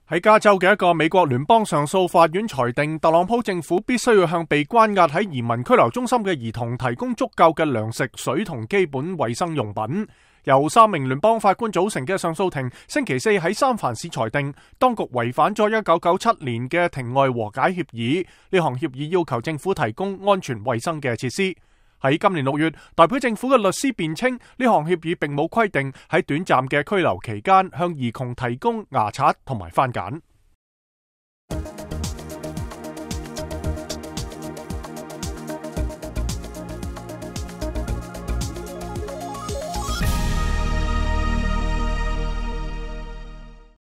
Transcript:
喺加州嘅一個美國聯邦上訴法院裁定，特朗普政府必須要向被關押喺移民拘留中心嘅兒童提供足夠嘅糧食、水同基本衛生用品。由3名聯邦法官組成嘅上訴庭星期四喺三藩市裁定，當局違反咗1997年嘅庭外和解協議。呢項協議要求政府提供安全衛生嘅設施。喺今年6月，代表政府嘅律師辯稱，呢項協議並冇規定喺短暫嘅拘留期間向兒童提供牙刷同埋番梘。